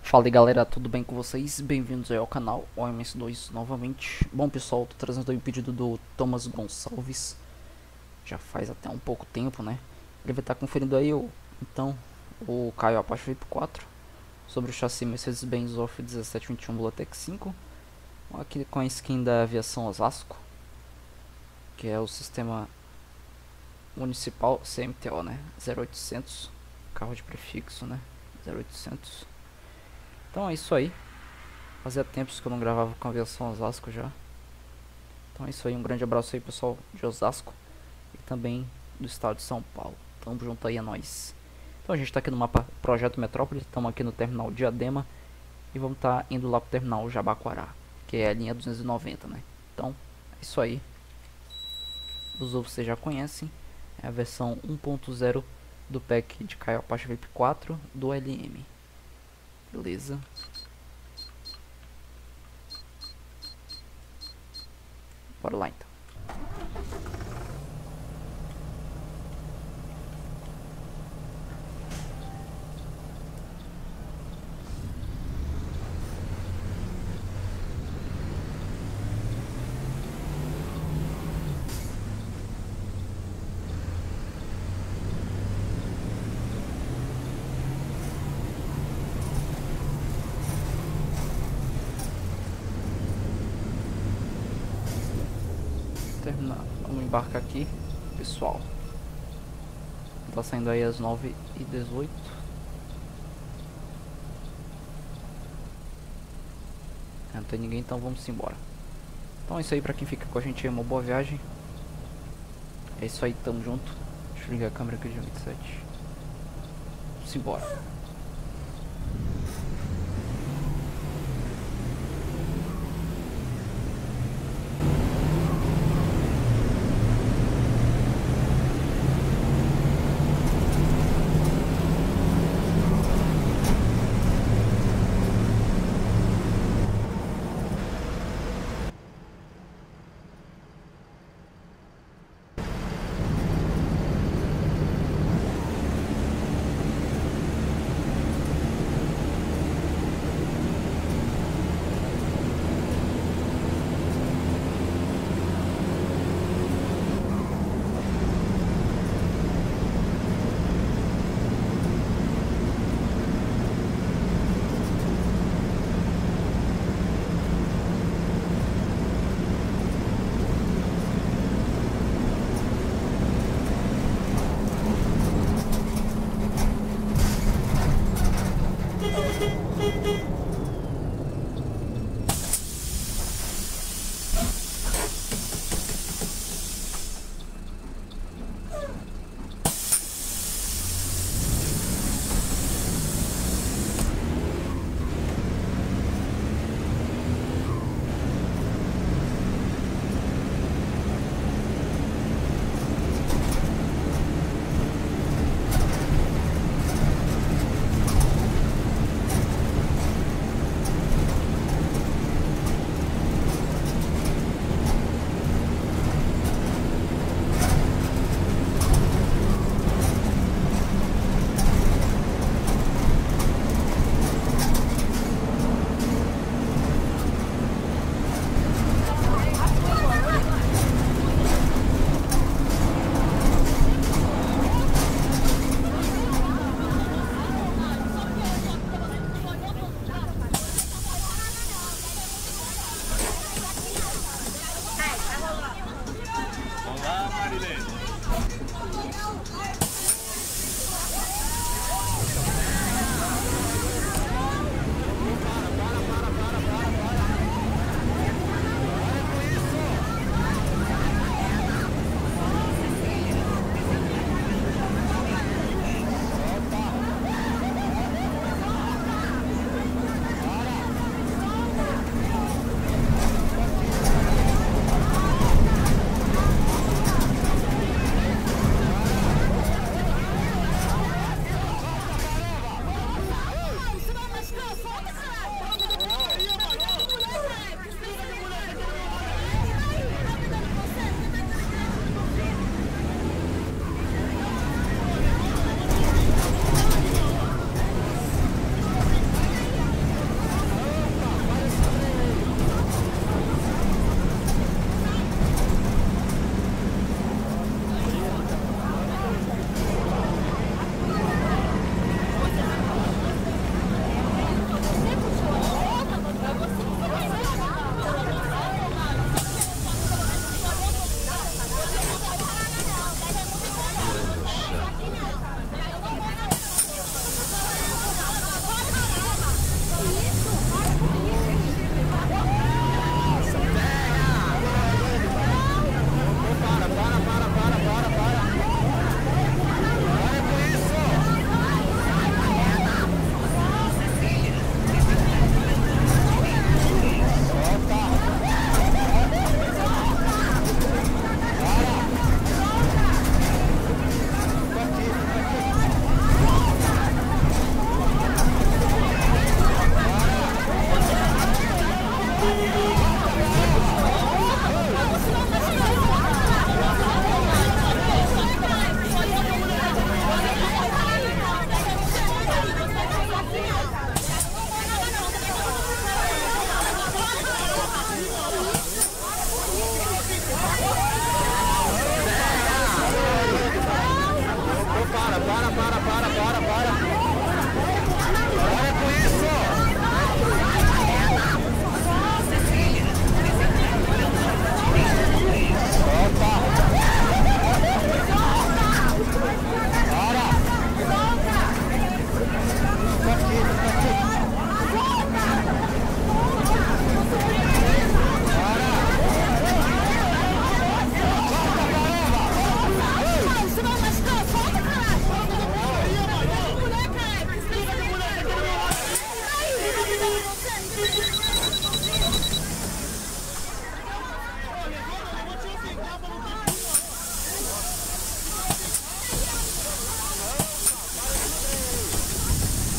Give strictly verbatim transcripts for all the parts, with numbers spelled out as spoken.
Fala aí galera, tudo bem com vocês? Bem-vindos aí ao canal O M S dois novamente. Bom pessoal, tô trazendo aí o pedido do Thomas Gonçalves. Já faz até um pouco tempo, né? Ele vai estar conferindo aí o, então, o Caio Apache VIP quatro sobre o chassi Mercedes-Benz Off dezessete vinte e um Bulletec cinco. Aqui com a skin da aviação Osasco, que é o sistema municipal C M T O, né? zero oitocentos, carro de prefixo, né? zero oitocentos. Então é isso aí. Fazia tempos que eu não gravava com a aviação Osasco já. Então é isso aí, um grande abraço aí pessoal de Osasco e também do estado de São Paulo. Tamo junto aí, é nóis. Então a gente tá aqui no mapa Projeto Metrópole, estamos aqui no terminal Diadema e vamos estar tá indo lá pro terminal Jabaquara, que é a linha duzentos e noventa, né? Então é isso aí. Os outros vocês já conhecem, é a versão um ponto zero do pack de Caio Apache VIP quatro do L M. Beleza? Bora lá então. Terminar. Vamos embarcar aqui, pessoal. Tá saindo aí às nove e dezoito. Não tem ninguém, então vamos embora. Então é isso aí, pra quem fica com a gente aí, uma boa viagem. É isso aí, tamo junto. Deixa eu ligar a câmera aqui de vinte e sete. Vamos embora.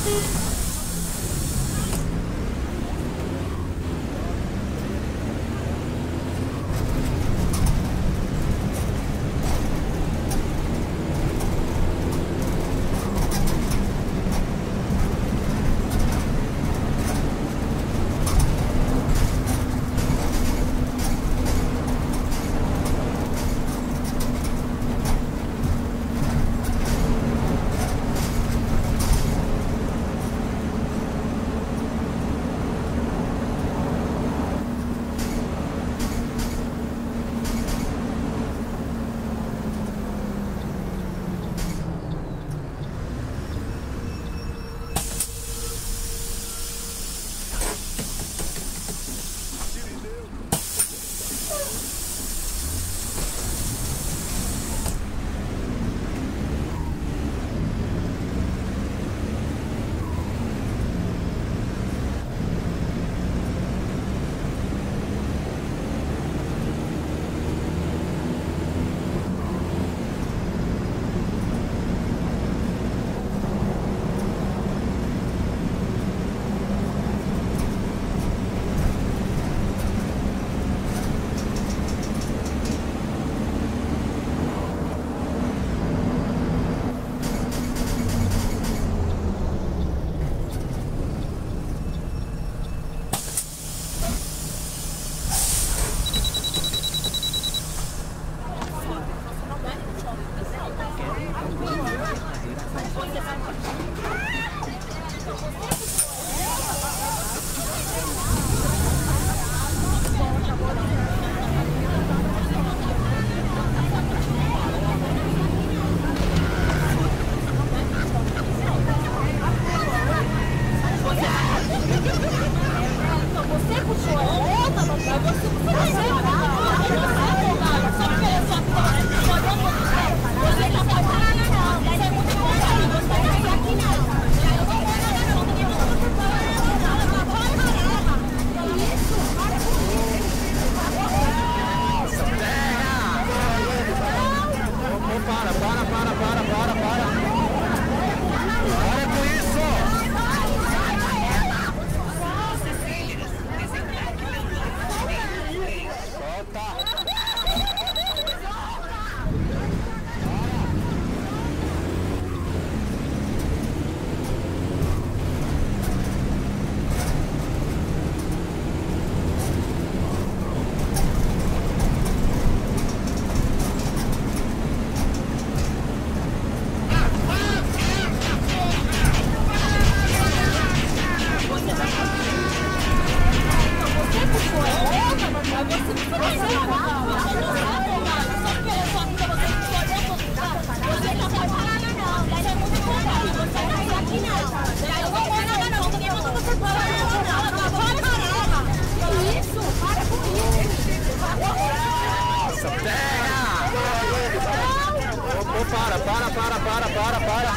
para, para, para, para, para, para.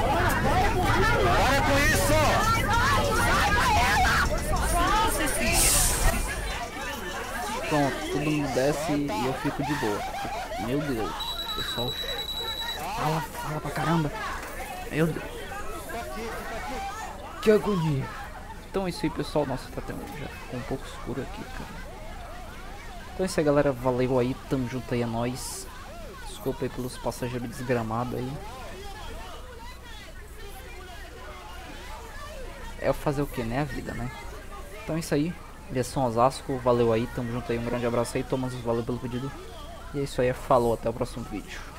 Para com isso! Pronto, todo mundo desce e eu fico de boa. Meu Deus, pessoal. Fala, fala pra caramba. Meu Deus. Que agonia. Então é isso aí, pessoal. Nossa, tá até já ficou um pouco escuro aqui, cara. Então é isso aí, galera. Valeu aí, tamo junto aí, é nóis. Desculpa aí pelos passageiros desgramados aí. É fazer o que, né? A vida, né? Então é isso aí. Direção Osasco, valeu aí, tamo junto aí, um grande abraço aí, Thomas, valeu pelo pedido. E é isso aí, falou, até o próximo vídeo.